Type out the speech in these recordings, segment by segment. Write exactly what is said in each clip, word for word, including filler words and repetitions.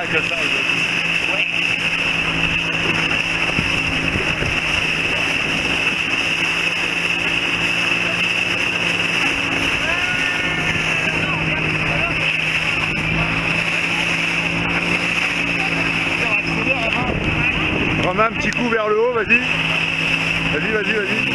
que ça aujourd'hui. Remets un petit coup vers le haut, vas-y. Vas-y, vas-y, vas-y.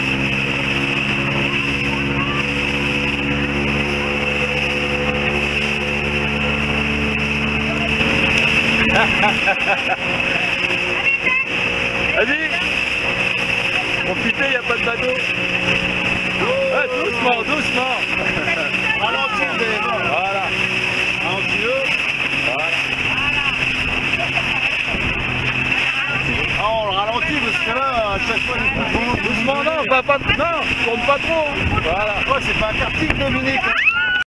Vas-y. Profitez, il n'y a pas de bateau. Ah, doucement, doucement. Ralentis, voilà. Ralentis-le. Voilà. Ah, on le ralentit parce que là, à chaque fois, il faut doucement, non, pas, pas, non, tourne pas trop. Voilà. Ouais, c'est pas un karting, Dominique.